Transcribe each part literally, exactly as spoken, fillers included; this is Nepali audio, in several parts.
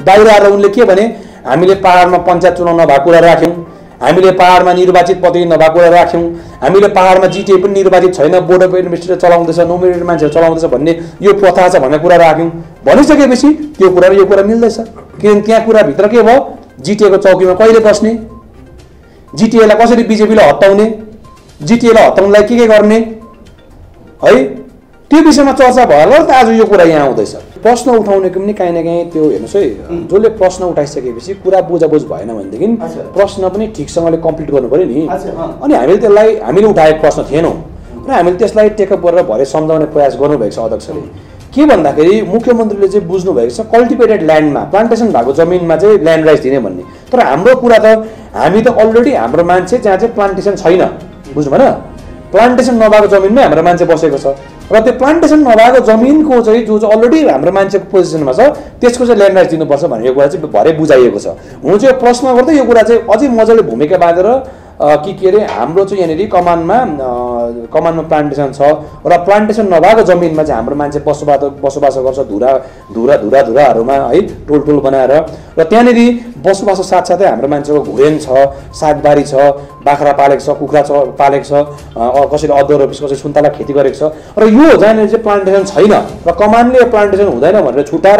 बाहिर आएर उनले के भने हामीले पहाडमा पञ्चायत चुनाव नभएको कुरा राख्यौँ, हामीले पहाडमा निर्वाचित प्रतिनिधि नभएको कुरा राख्यौँ, हामीले पहाडमा जिटिए पनि निर्वाचित छैन, बोर्ड अफ एडमिनिस्ट्रेटर चलाउँदैछ, नोमिनेटेड मान्छेहरू चलाउँदैछ भन्ने यो प्रथा छ भन्ने कुरा राख्यौँ। भनिसकेपछि त्यो कुरा र यो कुरा मिल्दैछ। किनभने त्यहाँ कुराभित्र के भयो, जिटिएको चौकीमा कहिले बस्ने, जिटिएलाई कसरी बिजेपीले हटाउने, जिटिएलाई हटाउनलाई के के गर्ने है, त्यो विषयमा चर्चा भयो त आज यो कुरा यहाँ आउँदैछ। प्रश्न उठाउनेको पनि काहीँ न काहीँ त्यो हेर्नुहोस् है, जसले प्रश्न उठाइसकेपछि कुरा बुझाबुझ भएन भनेदेखि प्रश्न पनि ठिकसँगले कम्प्लिट गर्नु पऱ्यो नि। अनि हामीले त्यसलाई हामीले उठाएको प्रश्न थिएनौँ र हामीले त्यसलाई टेकअप गरेर भरे सम्झाउने प्रयास गर्नुभएको छ अध्यक्षले। के भन्दाखेरि मुख्यमन्त्रीले चाहिँ बुझ्नु भएको छ कल्टिभेटेड ल्यान्डमा, प्लान्टेसन भएको जमिनमा चाहिँ ल्यान्ड राइट्स दिने भन्ने। तर हाम्रो कुरा त हामी त अलरेडी हाम्रो मान्छे जहाँ चाहिँ प्लान्टेसन छैन, बुझ्नु भएन, प्लान्टेसन नभएको जमिनमै हाम्रो मान्छे बसेको छ र त्यो प्लान्टेसन नभएको जमिनको चाहिँ जो चाहिँ अलरेडी हाम्रो मान्छेको पोजिसनमा छ त्यसको चाहिँ ल्यान्ड राइट्स दिनुपर्छ भन्ने यो कुरा चाहिँ भरे बुझाइएको छ। हुनु चाहिँ प्रश्न गर्दै यो कुरा चाहिँ अझै मजाले भूमिका बाँधेर कि के अरे हाम्रो चाहिँ यहाँनिर कमानमा कमानमा प्लान्टेसन छ र प्लान्टेसन नभएको जमिनमा चाहिँ हाम्रो मान्छे बसोबास बसोबासो गर्छ, धुरा धुरा धुरा धुराहरूमा है, टोल टोल बनाएर। र त्यहाँनिर बसोबासो साथसाथै हाम्रो मान्छेको घुरेन छ, सागबारी छ, बाख्रा पालेको छ, कुखुरा छ पालेको छ, कसैले अदुवा रोपेको छ, कसैले सुन्तला खेती गरेको छ। र यो जहाँनिर चाहिँ प्लान्टेसन छैन र कमानले प्लान्टेसन हुँदैन भनेर छुट्याएर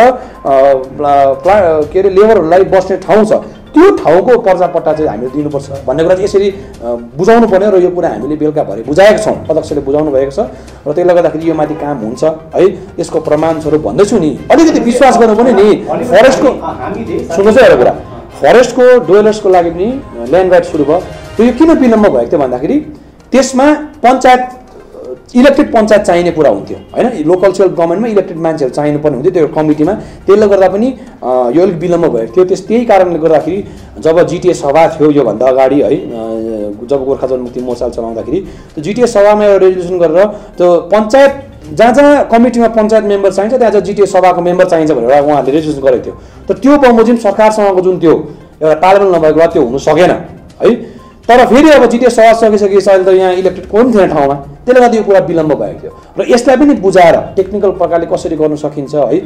प्ला के अरे लेबरहरूलाई बस्ने ठाउँ छ, त्यो ठाउँको पर्जापट्टा चाहिँ हामीले दिनुपर्छ भन्ने कुरा चाहिँ यसरी बुझाउनु पर्ने। र यो कुरा हामीले बेलुका भरे बुझाएको छौँ, अध्यक्षले बुझाउनु भएको छ र त्यसले गर्दाखेरि यो माथि काम हुन्छ है। यसको प्रमाणस्वरूप भन्दैछु नि, अलिकति विश्वास गर्नु पनि नि। फरेस्टको सुन्नुहोस् है एउटा कुरा, फरेस्टको डुवेलर्सको लागि पनि ल्यान्ड राइट सुरु भयो। त्यो यो किन विलम्ब भएको थियो भन्दाखेरि त्यसमा पञ्चायत इलेक्टेड पञ्चायत चाहिने कुरा हुन्थ्यो होइन, लोकल सेल्फ गभर्मेन्टमा इलेक्टेड मान्छेहरू चाहिनु पर्ने हुन्थ्यो त्यो कमिटीमा। त्यसले गर्दा पनि यो अलिक विलम्ब भएको थियो। त्यस त्यही कारणले गर्दाखेरि जब जिटिए सभा थियो योभन्दा अगाडि है, जब गोर्खा जनमुक्ति मोर्चा चलाउँदाखेरि त्यो जिटिए सभामा एउटा रेजुलेसन गरेर त्यो पञ्चायत जहाँ जहाँ कमिटीमा पञ्चायत मेम्बर चाहिन्छ त्यहाँ चाहिँ जिटिए सभाको मेम्बर चाहिन्छ भनेर उहाँहरूले रेजुलेसन गरेको थियो। तर त्यो बमोजिम सरकारसँगको जुन त्यो एउटा तालमेल नभएको भए त्यो हुनु सकेन है। तर फेरि अब जिटिए सभा सकिसकेपछि अहिले त यहाँ इलेक्टेड कोही पनि थिएन ठाउँमा, त्यसले गर्दा यो कुरा विलम्ब भएको थियो। र यसलाई पनि बुझाएर टेक्निकल प्रकारले कसरी गर्न सकिन्छ है,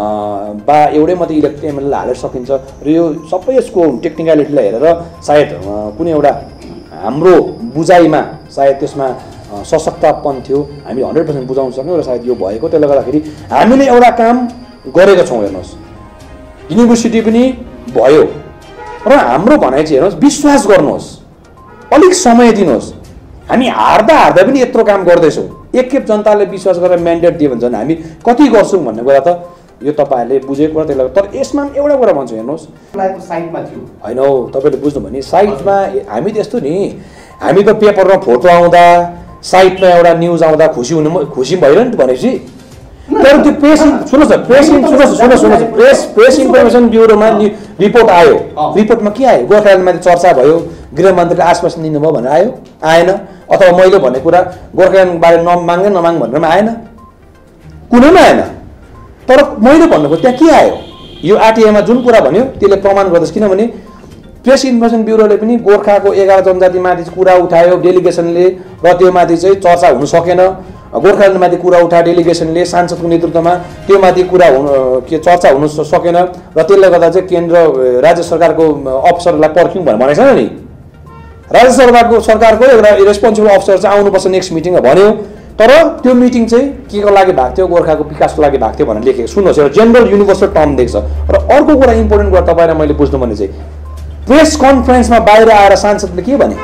बा एउटै मात्रै इलेक्टेड एमएलएलाई हालेर सकिन्छ र यो सबै यसको टेक्निकलिटीलाई हेरेर सायद कुनै एउटा हाम्रो बुझाइमा सायद त्यसमा सशक्तपन थियो, हामी हन्ड्रेड पर्सेन्ट बुझाउन सक्यौँ र सायद यो भएको। त्यसले गर्दाखेरि हामीले एउटा काम गरेका छौँ। हेर्नुहोस्, युनिभर्सिटी पनि भयो र हाम्रो भनाइ चाहिँ हेर्नुहोस्, विश्वास गर्नुहोस्, अलिक समय दिनुहोस्। हामी हार्दा हार्दा पनि यत्रो काम गर्दैछौँ, एकखेप जनताले विश्वास गरेर म्यान्डेट दियो भने झन् हामी कति गर्छौँ भन्ने कुरा त यो तपाईँहरूले बुझेको कुरा। त्यसलाई तर यसमा एउटा कुरा भन्छु, हेर्नुहोस् साइटमा थियो होइन हौ, तपाईँले बुझ्नु भने साइटमा हामी त्यस्तो नि, हामी त पेपरमा फोटो आउँदा साइटमा एउटा न्युज आउँदा खुसी हुनु खुसी भइरहनु नि भनेपछि। तर त्यो प्रेस सुन्नुहोस् न, प्रेस सुन्नुहोस् सुन्नुहोस् सुन्नुहोस् प्रेस प्रेस इन्फर्मेसन ब्युरोमा रिपोर्ट आयो, रिपोर्टमा के आयो, गोर्खाल्यान्डमाथि चर्चा भयो, गृहमन्त्रीले आश्वासन दिनुभयो भनेर आयो, आएन। अथवा मैले भन्ने कुरा गोर्खाल्यान्डबारे नमाग्ने नमाग भनेर पनि आएन, कुनैमा आएन। तर मैले भन्नुको त्यहाँ के आयो, यो आरटिआईमा जुन कुरा भन्यो त्यसले प्रमाण गर्दछ। किनभने प्रेस इन्फर्मेसन ब्युरोले पनि गोर्खाको एघार जनजातिमाथि कुरा उठायो डेलिगेसनले र त्यो माथि चाहिँ चर्चा हुन सकेन। गोर्खाल्यान्डमाथि कुरा उठायो डेलिगेसनले सांसदको नेतृत्वमा, त्यो माथि कुरा हुन के चर्चा हुन सकेन र त्यसले गर्दा चाहिँ केन्द्र राज्य सरकारको अफिसरलाई पर्ख्यौँ भनेर भनेको छैन नि। राज्य सरकारको सरकारको एउटा रेस्पोन्सिबल अफिसर चाहिँ आउनुपर्छ नेक्स्ट मिटिङमा भन्यो। तर त्यो मिटिङ चाहिँ के को लागि भएको थियो, गोर्खाको विकासको लागि भएको थियो भनेर लेखेको सुन्नुहोस्, एउटा जेनरल युनिभर्सल टर्म देख्छ। र अर्को कुरा इम्पोर्टेन्ट कुरा तपाईँलाई मैले बुझ्नु भने चाहिँ प्रेस कन्फरेन्समा बाहिर आएर सांसदले के भने,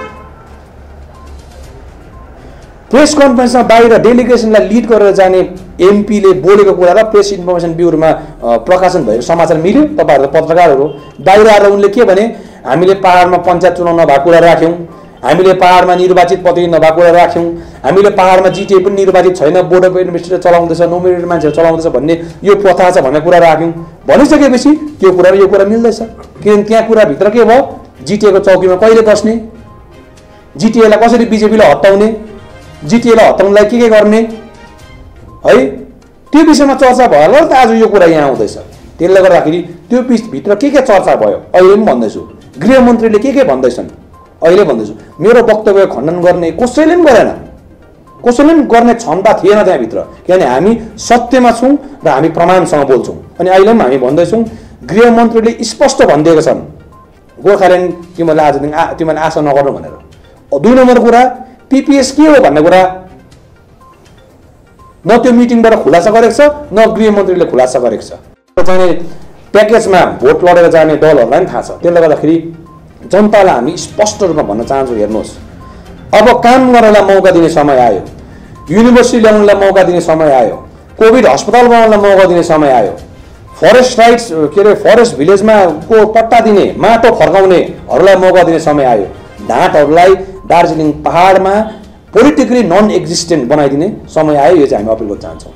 प्रेस कन्फरेन्समा बाहिर डेलिगेसनलाई लिड गरेर जाने एमपीले बोलेको कुरा र प्रेस इन्फर्मेसन ब्युरोमा प्रकाशन भएको समाचार मिल्यो। तपाईँहरू त पत्रकारहरू, बाहिर आएर उनले के भने हामीले पहाडमा पञ्चायत चुनाव नभएको कुरा राख्यौँ, हामीले पहाडमा निर्वाचित प्रतिनिधि नभएको कुरा राख्यौँ, हामीले पहाडमा जिटिए पनि निर्वाचित छैन, बोर्ड अफ एडमिनिस्ट्रेटर चलाउँदैछ, नोमिनेटेड मान्छेहरू चलाउँदैछ भन्ने यो प्रथा छ भन्ने कुरा राख्यौँ। भनिसकेपछि त्यो कुरा र यो कुरा मिल्दैछ। किनभने त्यहाँ कुराभित्र के भयो, जिटिएको चौकीमा कहिले बस्ने, जिटिएलाई कसरी बिजेपीले हटाउने, जिटिएलाई हटाउनलाई के के गर्ने है, त्यो विषयमा चर्चा भयो त आज यो कुरा यहाँ आउँदैछ। त्यसले गर्दाखेरि त्यो बिचभित्र के के चर्चा भयो अहिले पनि भन्दैछु, गृहमन्त्रीले के के भन्दैछन् अहिले भन्दैछु। मेरो वक्तव्य खण्डन गर्ने कसैले पनि गरेन, कसैले पनि गर्ने क्षमता थिएन त्यहाँभित्र। किनभने हामी सत्यमा छौँ र हामी प्रमाणसँग बोल्छौँ। अनि अहिले पनि हामी भन्दैछौँ गृहमन्त्रीले स्पष्ट भनिदिएका छन् गोर्खाल्यान्ड तिमीहरूले आजदेखि आ तिमीहरूले आशा नगर्नु भनेर। दुई नम्बर कुरा पिपिएस के हो भन्ने कुरा न त्यो मिटिङबाट खुलासा गरेको छ न गृहमन्त्रीले खुलासा गरेको छ। चाहिँ प्याकेजमा भोट लडेर जाने दलहरूलाई पनि थाहा छ। त्यसले गर्दाखेरि जनतालाई हामी स्पष्ट रूपमा भन्न चाहन्छौँ, हेर्नुहोस् अब काम गर्नलाई मौका दिने समय आयो, युनिभर्सिटी ल्याउनलाई मौका दिने समय आयो, कोभिड अस्पताल बनाउनलाई मौका दिने समय आयो, फरेस्ट राइट्स के अरे फरेस्ट भिलेजमा को पट्टा दिने माटो फर्काउनेहरूलाई मौका दिने समय आयो, ढाँटहरूलाई दार्जिलिङ पहाडमा पोलिटिकली नन एक्जिस्टेन्ट बनाइदिने समय आयो। यो चाहिँ हामी अपिल गर्न चाहन्छौँ।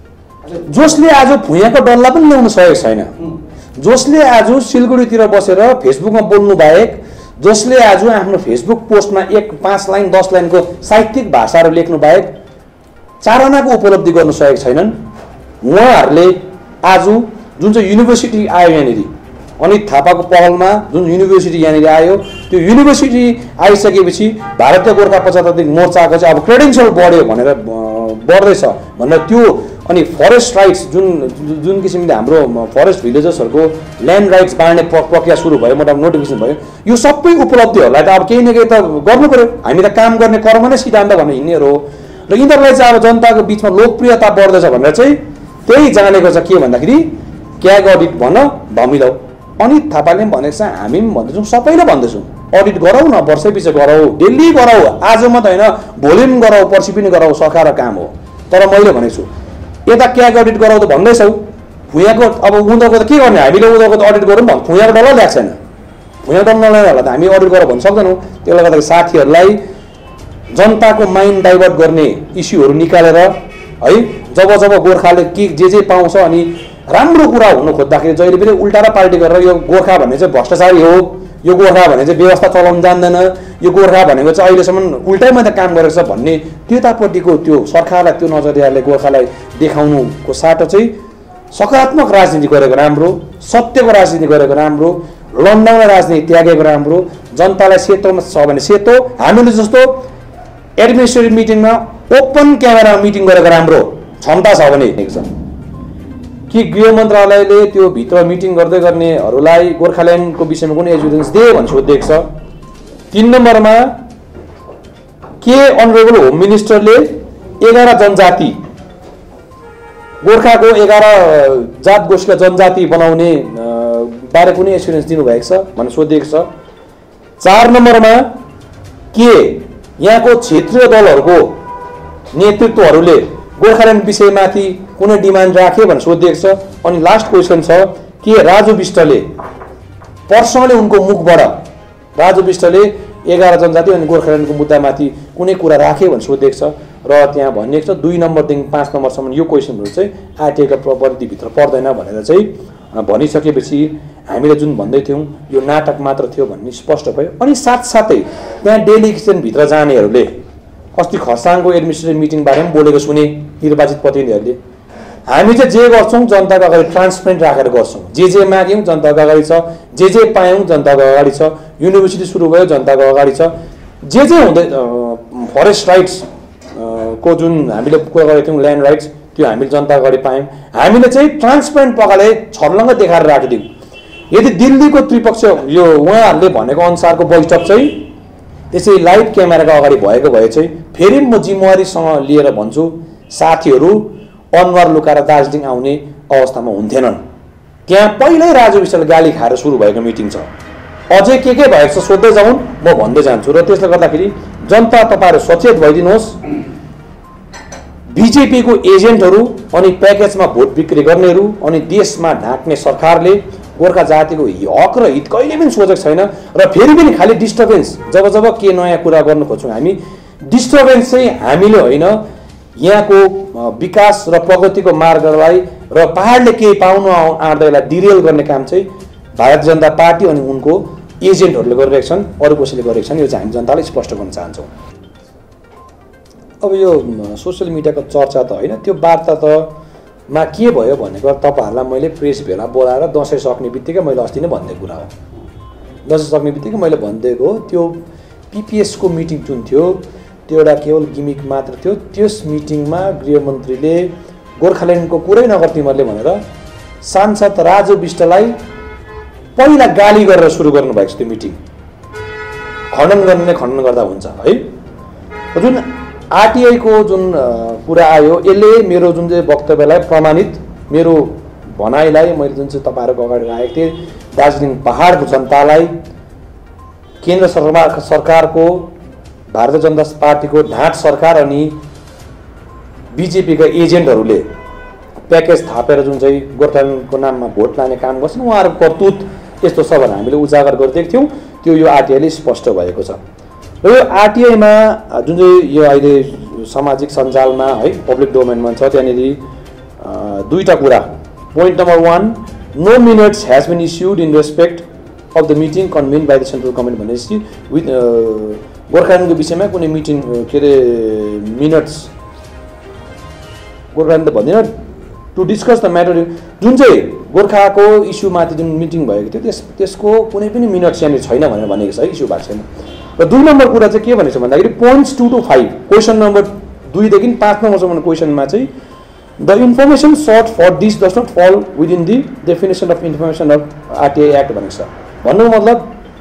जसले आज भुइँको डल्ला पनि ल्याउन सकेको छैन, जसले आज सिलगढीतिर बसेर फेसबुकमा बोल्नु बाहेक, जसले आज आफ्नो फेसबुक पोस्टमा एक पाँच लाइन दस लाइनको साहित्यिक भाषाहरू लेख्नु बाहेक चारनाको उपलब्धि गर्न सकेका छैनन्, उहाँहरूले आज जुन चाहिँ युनिभर्सिटी आयो यहाँनिर अनित थापाको पहलमा जुन युनिभर्सिटी यहाँनिर आयो, त्यो युनिभर्सिटी आइसकेपछि भारतीय गोर्खा प्रजातान्त्रिक मोर्चाको चाहिँ अब क्रेडेन्सियल बढ्यो भनेर बढ्दैछ भनेर त्यो अनि फरेस्ट राइट्स जुन जुन किसिमले हाम्रो फरेस्ट भिलेजर्सहरूको ल्यान्ड राइट्स बाँड्ने प्रक्रिया सुरु भयो, मोटामोटी नोटिफिकेसन भयो, यो सबै उपलब्धिहरूलाई त अब केही न केही त गर्नु पऱ्यो। हामी त काम गर्ने कर्म नै सिद्धान्त भनेर हिँड्नेहरू हो र यिनीहरूलाई चाहिँ अब जनताको बिचमा लोकप्रियता बढ्दैछ भनेर चाहिँ त्यही जानेको छ। के भन्दाखेरि क्याग अडिट भन भमिलाउ। अनित थापाले पनि भनेको छ, हामी पनि भन्दैछौँ, सबैले भन्दैछौँ अडिट गरौँ न, वर्षै पछि गरौँ, डेली गरौँ, आज मात्रै होइन भोलि पनि गरौँ, पर्सि पनि गरौँ, सरकार काम हो। तर मैले भनेको छु यता क्याग अडिट गराउ त भन्दैछौ, भुइँको अब उनीहरूको त के गर्ने, हामीले उनीहरूको त अडिट गरौँ भन्छ, भुइँको डल्ला ल्याएको छैन, भुइँको डल्ला नल्याएर त हामी अडिट गरेर भन्न सक्दैनौँ। त्यसले गर्दाखेरि साथीहरूलाई जनताको माइन्ड डाइभर्ट गर्ने इस्युहरू निकालेर है जब जब गोर्खाले के जे जे पाउँछ अनि राम्रो कुरा हुनु खोज्दाखेरि जहिले पनि उल्टा र पाल्टी गरेर यो गोर्खा भन्ने चाहिँ भ्रष्टाचारी हो, यो गोर्खा भन्ने चाहिँ व्यवस्था चलाउन जान्दैन, यो गोर्खा भनेको चाहिँ अहिलेसम्म उल्टैमा त काम गरेको छ भन्ने त्यतापट्टिको त्यो सरकारलाई त्यो नजरियाले गोर्खालाई देखाउनुको साटो चाहिँ सकारात्मक राजनीति गरेको राम्रो, सत्यको राजनीति गरेको राम्रो, लन्डाउने राजनीति त्यागेको राम्रो, जनतालाई सेतोमा छ भने सेतो, हामीले जस्तो एडमिनिस्ट्रेटिभ मिटिङमा ओपन क्यामेरामा मिटिङ गरेको राम्रो क्षमता छ भने कि गृह मन्त्रालयले त्यो भित्र मिटिङ गर्दै गर्नेहरूलाई गोर्खाल्यान्डको विषयमा कुनै एजुकेसन दिए भन्ने सोधिएको छ। तीन नम्बरमा के अनरेबल होम मिनिस्टरले एघार जनजाति गोर्खाको एघार जात गोष्ठीका जनजाति बनाउने बारे कुनै एक्सपिरियन्स दिनुभएको छ भनेर सोधिएको छ। चार नम्बरमा के यहाँको क्षेत्रीय दलहरूको नेतृत्वहरूले गोर्खाल्यान्ड विषयमाथि कुनै डिमान्ड राखे भनेर सोधिएको छ। अनि लास्ट क्वेसन छ के राजु विष्टले पर्सनली उनको मुखबाट राजु विष्टले एघार जनजाति अनि गोर्खाल्यान्डको मुद्दामाथि कुनै कुरा राखे भनेर सोधिएको छ र त्यहाँ भनिएको छ दुई नम्बरदेखि पाँच नम्बरसम्म यो क्वेसनहरू चाहिँ आरटिआईका परिधिभित्र पर्दैन भनेर चाहिँ भनिसकेपछि हामीले जुन भन्दै थियौँ यो नाटक मात्र थियो भन्ने स्पष्ट भयो। अनि साथसाथै त्यहाँ डेलिगेसनभित्र जानेहरूले अस्ति खरसाङको एडमिनिस्ट्रेटिभ मिटिङबारे पनि बोलेको सुने निर्वाचित प्रतिनिधिहरूले, हामी चाहिँ जे गर्छौँ जनताको अगाडि ट्रान्सपेरेन्ट राखेर गर्छौँ, जे जे माग्यौँ जनताको अगाडि छ, जे जे पायौँ जनताको अगाडि छ, युनिभर्सिटी सुरु भयो जनताको अगाडि छ, जे जे हुँदै फरेस्ट राइट्स को जुन हामीले कुरा गरेको थियौँ ल्यान्ड राइट्स त्यो हामीले जनताको अगाडि पायौँ। हामीले चाहिँ ट्रान्सपेरेन्ट प्रकारले छर्लङ्ग देखाएर राखिदिउँ। यदि दिल्लीको त्रिपक्ष यो उहाँहरूले भनेको अनुसारको बैठक चाहिँ त्यसै लाइभ क्यामेराको अगाडि भएको भए चाहिँ फेरि म जिम्मेवारीसँग लिएर भन्छु साथीहरू अनुहार लुकाएर दार्जिलिङ आउने अवस्थामा हुन्थेनन्। त्यहाँ पहिल्यै राजु विष्टले गाली खाएर सुरु भएको मिटिङ छ, अझै के के भएको छ सोध्दै जाउन्, म भन्दै जान्छु। र त्यसले गर्दाखेरि जनता तपाईँहरू सचेत भइदिनुहोस्। बिजेपीको एजेन्टहरू अनि प्याकेजमा भोट बिक्री गर्नेहरू अनि देशमा ढाक्ने सरकारले गोर्खा जातिको हक र हित कहिले पनि सोचेको छैन। र फेरि पनि खालि डिस्टर्बेन्स जब जब के नयाँ कुरा गर्न खोज्छौँ हामी, डिस्टर्बेन्स चाहिँ हामीले होइन, यहाँको विकास र प्रगतिको मार्गलाई र पहाडले केही पाउनु आँट्दैलाई डिरेल गर्ने काम चाहिँ भारतीय जनता पार्टी अनि उनको एजेन्टहरूले गरिरहेका छन्, अरू कसैले गरेका छन्। यो चाहिँ हामी जनतालाई स्पष्ट गर्न चाहन्छौँ। अब यो सोसियल मिडियाको चर्चा त होइन, त्यो वार्ता त मा के भयो भनेको तपाईँहरूलाई मैले प्रेस भेला बोलाएर दसैँ सक्ने बित्तिकै मैले अस्ति नै भनिदिएको कुरा हो। दसैँ सक्ने बित्तिकै मैले भनिदिएको त्यो पिपिएसको मिटिङ जुन थियो त्यो एउटा केवल गिमिक मात्र थियो। त्यस मिटिङमा गृहमन्त्रीले गोर्खाल्यान्डको कुरै नगर तिमीहरूले भनेर सांसद राजु विष्टलाई पहिला गाली गरेर सुरु गर्नुभएको छ त्यो मिटिङ। खण्डन गर्ने खण्डन गर्दा हुन्छ है। जुन आरटीआई को जुन कुरा आयो यसले मेरो जुन चाहिँ वक्तव्यलाई प्रमाणित, मेरो भनाइलाई मैले जुन चाहिँ तपाईहरुको अगाडि राखेको थिएँ, दार्जिलिङ पहाडको जनतालाई केन्द्र सरकार सरकारको भारतीय जनता पार्टीको ढाँट सरकार अनि बीजेपी का एजेन्टहरूले प्याकेज थापेर जुन चाहिँ गोर्खाल्यान्डको नाममा भोट लाने काम गर्छन् उहाँहरूको करतुत यस्तो छ भनेर हामीले उजागर गरिदिएको थियौँ। त्यो यो आरटीआईले स्पष्ट भएको छ। र यो आरटीआईमा जुन चाहिँ यो अहिले सामाजिक सञ्जालमा है पब्लिक डोमेनमा छ त्यहाँनिर दुईटा कुरा। Point number one, no minutes has been issued in respect of the meeting convened by the central government भनेपछि विथ गोर्खाल्यान्डको विषयमा कुनै मिटिङ के अरे मिनट्स गोर्खाल्यान्ड त भन्दैन, टु डिस्कस द म्याटर जुन चाहिँ गोर्खाको इस्युमाथि जुन मिटिङ भएको थियो त्यस त्यसको कुनै पनि मिनट्स यहाँनिर छैन भनेर भनेको छ है, इस्यु भएको छैन। र दुई नम्बर कुरा चाहिँ के भनेको छ भन्दाखेरि points two to five question number दुईदेखि पाँच नम्बरसम्म क्वेसनमा चाहिँ the information sought for this does not fall within the definition of information of RTI act भनेको छ। भन्नुको मतलब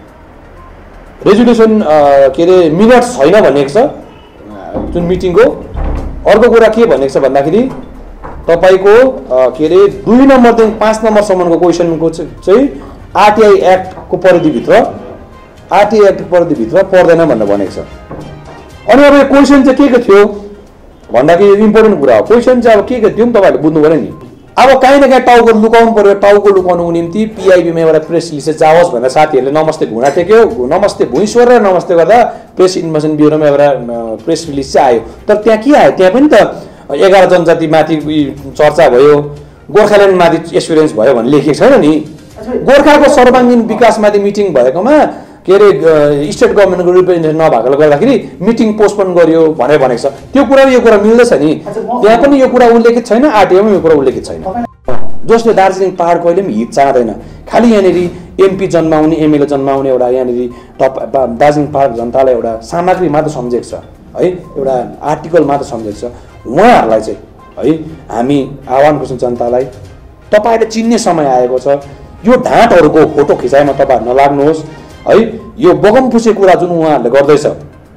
रेजुलेसन के अरे मिनट्स छैन भनेको छ जुन मिटिङको। अर्को कुरा के भनेको छ भन्दाखेरि तपाईको के अरे दुई नम्बरदेखि पाँच नम्बरसम्मको क्वेसनको चाहिँ आरटीआई एक्टको परिधिभित्र आरटीआई एक्टको परिधिभित्र पर्दैन भनेर भनेको छ। अनि अब यो क्वेसन चाहिँ के के थियो भन्दाखेरि इम्पोर्टेन्ट कुरा हो। क्वेसन चाहिँ अब के के थियो तपाईँहरूले बुझ्नु पऱ्यो नि। अब काहीँ न काहीँ टाउको लुकाउनु पऱ्यो। टाउको लुकाउनुको निम्ति पिआइबीमा एउटा प्रेस रिलिज जाओस् भनेर साथीहरूले नमस्ते घुँडा टेक्यो, नमस्ते भुइँश्वर र नमस्ते गर्दा प्रेस इन्फर्मेसन ब्युरोमा एउटा प्रेस रिलिज चाहिँ आयो। तर त्यहाँ के आयो, त्यहाँ पनि त एघार जनजातिमाथि चर्चा भयो, गोर्खाल्यान्डमाथि एक्सपिरियन्स भयो भन्ने लेखेको छैन नि। गोर्खाको सर्वाङ्गीन विकासमाथि मिटिङ भएकोमा के अरे स्टेट गभर्मेन्टको रिप्रेजेन्टेसन नभएकोले गर्दाखेरि मिटिङ पोस्टपोन गरियो भनेर भनेको छ। त्यो कुरा यो कुरा मिल्दैछ नि। त्यहाँ पनि यो कुरा उल्लेखित छैन, आरटीआईमा यो कुरा उल्लेखित छैन। जसले दार्जिलिङ पहाड कहिले पनि हित चाहँदैन। खालि यहाँनिर एमपी जन्माउने, एमएलए जन्माउने एउटा यहाँनिर टप दार्जिलिङ पहाड जनतालाई एउटा सामग्री मात्र सम्झेको छ है, एउटा आर्टिकल मात्र सम्झेको छ। उहाँहरूलाई चाहिँ है हामी आह्वान गर्छौँ जनतालाई, तपाईँले चिन्ने समय आएको छ। यो ढाँटहरूको फोटो खिचाइमा तपाईँहरू नलाग्नुहोस् है। यो बगमफुसे कुरा जुन उहाँहरूले गर्दैछ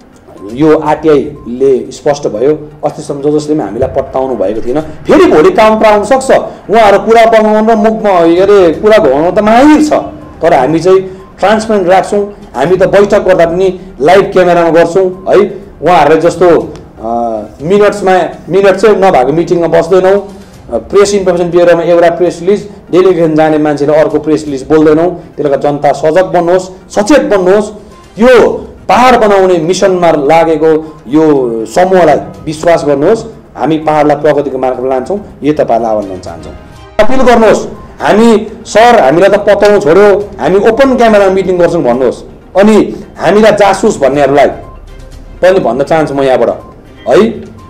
यो आरटीआईले स्पष्ट भयो। अस्तिसम्म जो जसले पनि हामीलाई पत्ताउनु भएको थिएन, फेरि भोलि काउन्टर आउन सक्छ। उहाँहरू कुरा बनाउनु र मुखमा के अरे कुरा घुमाउनु त माहिर छ, तर हामी चाहिँ ट्रान्सपेरेन्ट राख्छौँ। हामी त बैठक गर्दा पनि लाइभ क्यामेरामा गर्छौँ है। उहाँहरूले जस्तो मिनट्समा मिनट चाहिँ नभएको मिटिङमा बस्दैनौँ। प्रेस इन्फर्मेसन ब्युरोमा एउटा प्रेस रिलिज, डेलिगेसन जाने मान्छेले अर्को प्रेस रिलिज बोल्दैनौँ। त्यसले गर्दा जनता सजग बन्नुहोस्, सचेत बन्नुहोस्। यो पहाड बनाउने मिसनमा लागेको यो समूहलाई विश्वास गर्नुहोस्। हामी पहाडलाई प्रगतिको मार्गमा लान्छौँ। यो तपाईँलाई आह्वान गर्न चाहन्छौँ। अपिल गर्नुहोस्, हामी सर हामीलाई त पताउनु छोड्यो, हामी ओपन क्यामेरामा मिटिङ गर्छौँ भन्नुहोस्। अनि हामीलाई जासुस भन्नेहरूलाई पनि भन्न चाहन्छु म यहाँबाट है।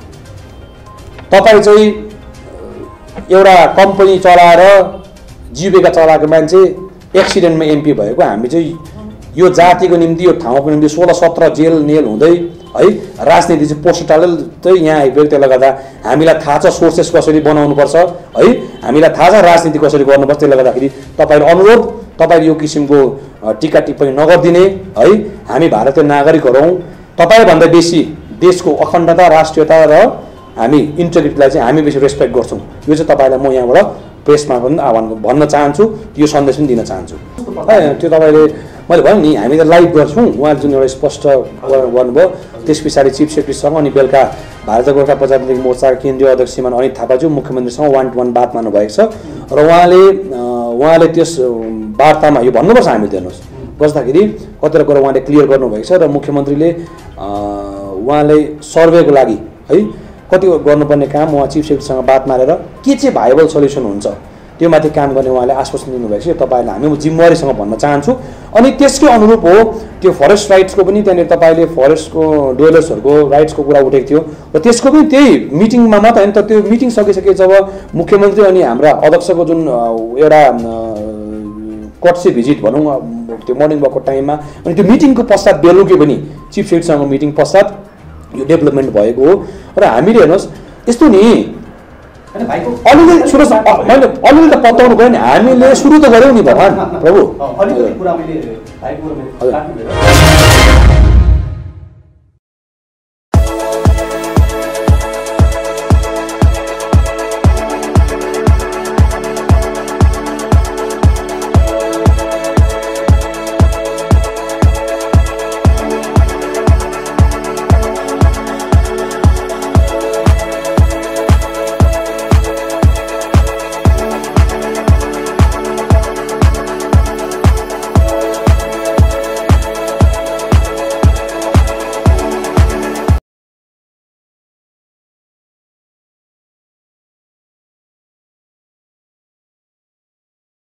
तपाईँ चाहिँ एउटा कम्पनी चलाएर जीविका चलाएको मान्छे एक्सिडेन्टमा एमपी भएको, हामी चाहिँ यो जातिको निम्ति यो ठाउँको निम्ति सोह्र सत्र जेल नेल हुँदै है राजनीति चाहिँ पोस्टल चाहिँ यहाँ आइपुग्यो। त्यसले गर्दा हामीलाई थाहा छ सोर्सेस कसरी बनाउनुपर्छ है, हामीलाई थाहा छ राजनीति कसरी गर्नुपर्छ। त्यसले गर्दाखेरि तपाईँहरू अनुरोध, तपाईँले यो किसिमको टिका टिप्पणी नगरिदिने है। हामी भारतीय नागरिकहरू हौँ। तपाईँभन्दा बेसी देशको अखण्डता, राष्ट्रियता र हामी इन्टिग्रिटीलाई चाहिँ हामी बेसी रेस्पेक्ट गर्छौँ। यो चाहिँ तपाईँलाई म यहाँबाट प्रेसमा पनि आह्वान भन्न चाहन्छु, यो सन्देश पनि दिन चाहन्छु। त्यो तपाईँले मैले भने नि हामी त लाइभ गर्छौँ। उहाँले जुन एउटा स्पष्ट गर्नुभयो, त्यस पछाडि चिफ सेक्रेटरीसँग अनि बेलुका भारतीय गोर्खा प्रजातान्त्रिक मोर्चाका केन्द्रीय अध्यक्ष श्रीमान अनित थापाज्यू मुख्यमन्त्रीसँग वान टू वान बात मार्नुभएको छ। र उहाँले उहाँले त्यस वार्तामा यो भन्नुपर्छ हामीले हेर्नुहोस् बस्दाखेरि कतिवटा कुरा उहाँले क्लियर गर्नुभएको छ। र मुख्यमन्त्रीले उहाँले सर्वेको लागि है कति गर्नुपर्ने काम उहाँ चिफ सेक्रेटरीसँग बात मारेर के चाहिँ भाइबल सल्युसन हुन्छ त्यो माथि काम गर्ने उहाँले आश्वासन दिनुभएको छ। तपाईँहरूले हामी जिम्मेवारीसँग भन्न चाहन्छु। अनि त्यसकै अनुरूप हो त्यो फरेस्ट राइट्सको पनि त्यहाँनिर तपाईँले फरेस्टको डुवेलर्सहरूको राइट्सको कुरा उठेको थियो र त्यसको पनि त्यही मिटिङमा मात्र होइन त। त्यो मिटिङ सकिसके जब मुख्यमन्त्री अनि हाम्रा अध्यक्षको जुन एउटा कट्सी भिजिट भनौँ त्यो मर्निङ वकको टाइममा, अनि त्यो मिटिङको पश्चात बेलुकी पनि चिफ सेक्रेटरीसँग मिटिङ पश्चात यो डेभलपमेन्ट भएको हो। र हामीले हेर्नुहोस् यस्तो नि अलिअलि सुरु मैले अलिअलि त पत्ताउनु गयो नि हामीले सुरु त गऱ्यौँ नि भगवान् प्रभु अलिकति कुरा मैले भाइको